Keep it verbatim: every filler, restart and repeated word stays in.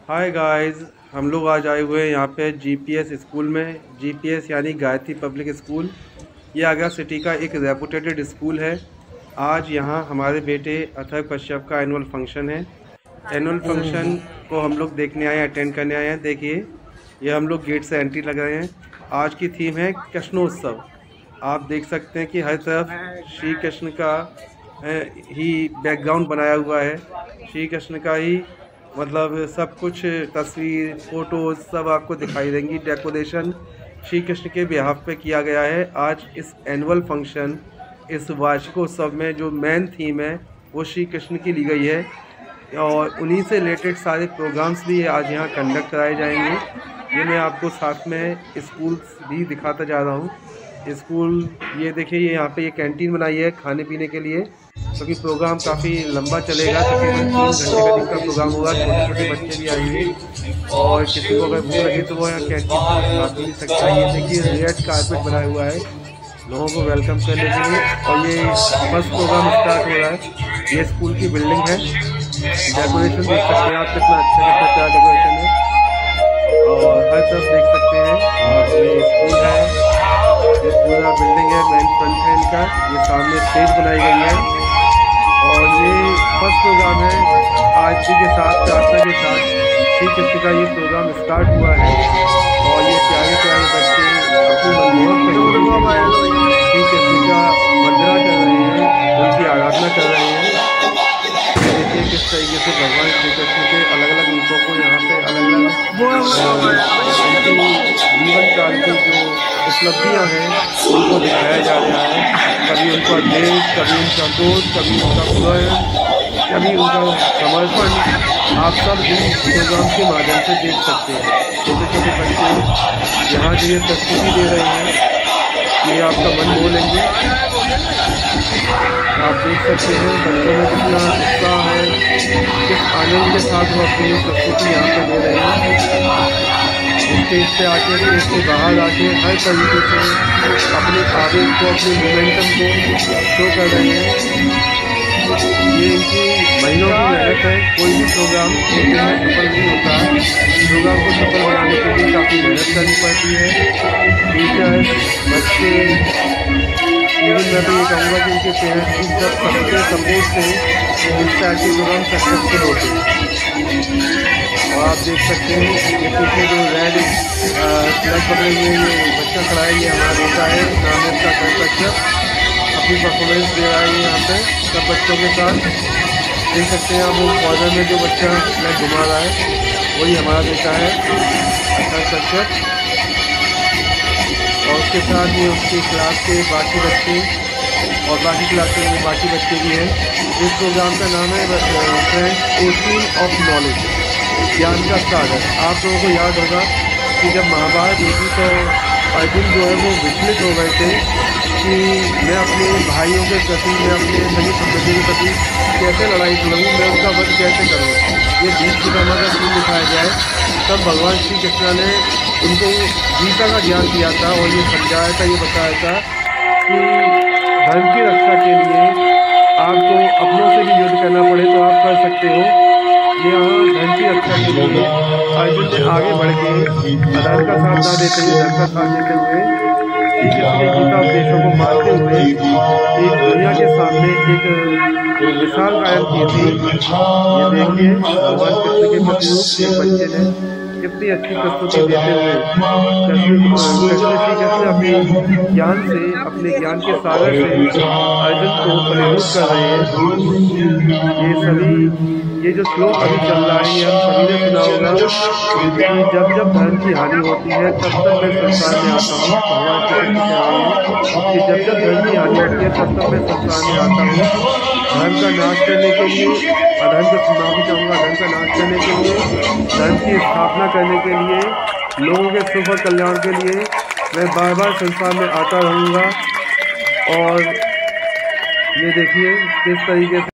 Hi guys, हम लोग आज आए हुए हैं यहाँ पे जीपीएस स्कूल में। जीपीएस यानी गायत्री पब्लिक स्कूल। ये आगरा सिटी का एक रेपुटेटेड स्कूल है। आज यहाँ हमारे बेटे अथर्व कश्यप का एनुअल फंक्शन है। एनुअल फंक्शन को हम लोग देखने आए हैं, अटेंड करने आए हैं। देखिए, ये हम लोग गेट से एंट्री लग रहे हैं। आज की थीम है कृष्णोत्सव। आप देख सकते हैं कि हर तरफ श्री कृष्ण का ही बैकग्राउंड बनाया हुआ है। श्री कृष्ण का ही मतलब सब कुछ, तस्वीर, फोटोज सब आपको दिखाई देंगी। डेकोरेशन श्री कृष्ण के बिहाफ पे किया गया है। आज इस एनुअल फंक्शन, इस वार्षिकोत्सव में जो मेन थीम है वो श्री कृष्ण की ली गई है और उन्हीं से रिलेटेड सारे प्रोग्राम्स भी आज यहाँ कंडक्ट कराए जाएंगे। ये मैं आपको साथ में स्कूल भी दिखाता जा रहा हूँ। स्कूल ये देखिए, ये यहाँ पे ये कैंटीन बनाई है खाने पीने के लिए, क्योंकि तो प्रोग्राम काफ़ी लंबा चलेगा। तकरीबन तीन घंटे का दिन का प्रोग्राम होगा। छोटे छोटे बच्चे भी आएंगे और किसी को अगर भूख लगे तो वो यहाँ कैंटीन खा भी सकता है। ये देखिए, रेड कारपेट बनाया हुआ है लोगों को वेलकम करने के लिए। और ये फर्स्ट प्रोग्राम स्टार्ट हो रहा है। ये स्कूल की बिल्डिंग है। डेकोरेशन देख सकते हैं आप, कितना अच्छा कितना अच्छा डेकोरेशन है और हर तरफ देख सकते हैं। और ये स्कूल है, ये पूरा बिल्डिंग है, मेन फ्रंट है इनका। ये सामने स्टेज बनाई गई है और ये फर्स्ट प्रोग्राम है। आरती के साथ, प्रार्थना के साथ श्री कृष्ण का ये प्रोग्राम स्टार्ट हुआ है। और ये प्यारे प्यारे बच्चे अपनी मनमोहक श्री कृष्ण का वंदना कर रहे हैं, उनकी आराधना कर रहे हैं। देखिए किस तरीके से भगवान श्री कृष्ण के अलग अलग रूपों को यहाँ पे अलग अलग जीवन काल की जो उपलब्धियाँ हैं उनको दिखाया जा रहा है। कभी उनका देश, कभी उनका क्रोध, कभी उनका प्रेम, कभी उनका समर्पण, आप सब इन प्रोग्राम के माध्यम से देख सकते हैं। छोटे छोटे बच्चे यहाँ जो ये प्रस्तुति दे रहे हैं, ये आपका मन मोह लेंगे। आप देख सकते हैं बच्चों में कितना उत्साह है, किस आनंद के साथ वो अपनी प्रस्तुति यहाँ पर दे रहे हैं। स्टेज पे आके, स्टेज से बाहर आके हर तरीके से अपने आवेग को, अपने मोमेंटम को शो कर रहे हैं। ये इनकी महीनों की मेहनत है। कोई भी प्रोग्राम एक दिन में सफल नहीं होता है। प्रोग्राम को सफल बनाने के लिए काफ़ी मेहनत करनी पड़ती है। टीचर्स, बच्चे, इवन मैं तो ये कहूँगा कि उनके पेरेंट्स की सब सबके सपोर्ट से इस टाइप के प्रोग्राम सक्सेसफुल होते हैं। और आप देख सकते हैं ये पीछे जो रेड फ्लैग पकड़े हुए ये बच्चा खड़ा है, ये हमारा बेटा है, नाम है इसका अथर्व कश्यप। अपनी परफॉर्मेंस दे रहा है यहाँ पे सब बच्चों के साथ। देख सकते हैं आप, वो कॉर्नर में जो बच्चा फ्लैग घुमा रहा है वही हमारा बेटा है, अथर्व कश्यप। और उसके साथ ये उसकी क्लास के बाकी बच्चे और बाकी क्लास में बाकी बच्चे भी हैं। इस प्रोग्राम का नाम है फ्रेंड्स ओशन ऑफ नॉलेज, ज्ञान का सागर। आप लोगों को याद होगा कि जब महाभारत हुई तो अर्जुन जो है वो विचलित हो गए थे कि मैं अपने भाइयों के प्रति, मैं अपने सभी संबंधियों के प्रति कैसे लड़ाई लड़ूँ, मैं उनका वध कैसे करूँ। ये भीष्म पितामह का सीन दिखाया जाए, तब भगवान श्री कृष्ण ने उनको गीता का ज्ञान दिया था और ये समझाया था, ये बताया था कि धर्म की रक्षा के लिए आपको अपनों से भी युद्ध करना पड़े तो आप कर सकते हो। यहाँ धर्म की रक्षा के लिए अर्जुन ने आगे बढ़ के अधर्म का साथ ना देते हुए, धर्म का साथ देते हुए श्री कृष्ण के गीता उपदेशों को मानते हुए एक दुनिया के सामने एक मिसाल कायम की थी। ये देखिए भगवान कृष्ण के प्रति एक बच्चे ने कितनी अच्छी प्रस्तुति देते हुए कृष्ण श्री कृष्ण अपने ज्ञान से, अपने ज्ञान के सागर से अर्जुन को प्रेरित कर रहे हैं। ये सभी ये जो श्लोक अभी चल रहा है, ये हम सभी ने सुना होगा कि जब जब धर्म की हानि होती है तब तक मैं संसार में आता हूँ। भगवान श्री कृष्ण कह रहे हैं कि जब जब धर्म की हानि होती है तब तक मैं संसार में आता हूँ, धर्म का नाश करने के लिए, अधर्म को माफी चाहूँगा, धर्म का नाश करने के लिए, धर्म की स्थापना करने के लिए, लोगों के सुख और कल्याण के लिए मैं बार बार संसार में आता रहूँगा। और ये देखिए किस तरीके से